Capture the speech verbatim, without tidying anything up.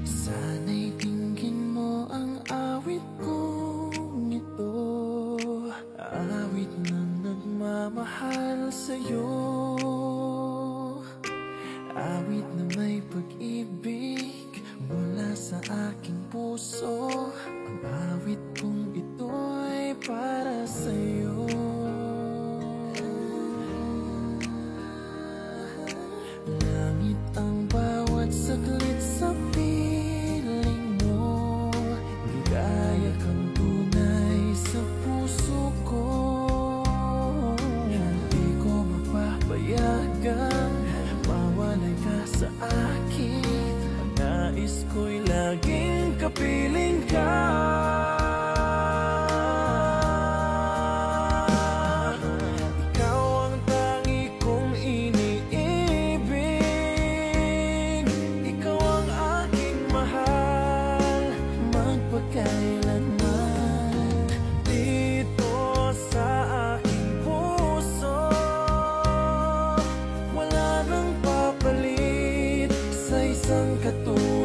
Sana'y dinggin mo ang awit kong ito, awit na nagmamahal sa'yo, awit na may pag-ibig mula sa aking puso. Ang awit kong ito'y para sa'yo. Langit ang bawat saglit sa piling mo, ligaya kang tunay sa puso ko. Hindi ko mapapayagang mawalay ka sa akin. Ang nais ko'y laging kapiling ka. Kailanman dito sa aking puso, wala nang papalit sa isang katulad